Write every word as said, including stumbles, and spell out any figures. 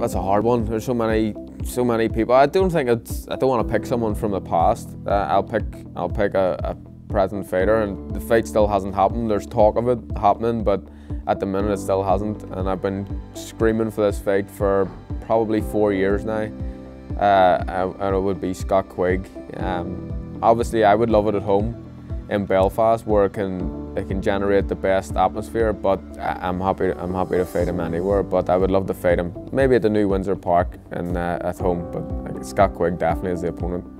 that's a hard one. There's so many, so many people. I don't think it's. I don't want to pick someone from the past. Uh, I'll pick. I'll pick a, a present fighter, and the fight still hasn't happened. There's talk of it happening, but at the minute it still hasn't. And I've been screaming for this fight for probably four years now. Uh, and it would be Scott Quigg. Um, obviously, I would love it at home in Belfast, where it can it can generate the best atmosphere. But I'm happy I'm happy to fight him anywhere. But I would love to fight him maybe at the new Windsor Park and uh, at home. But like, Scott Quigg definitely is the opponent.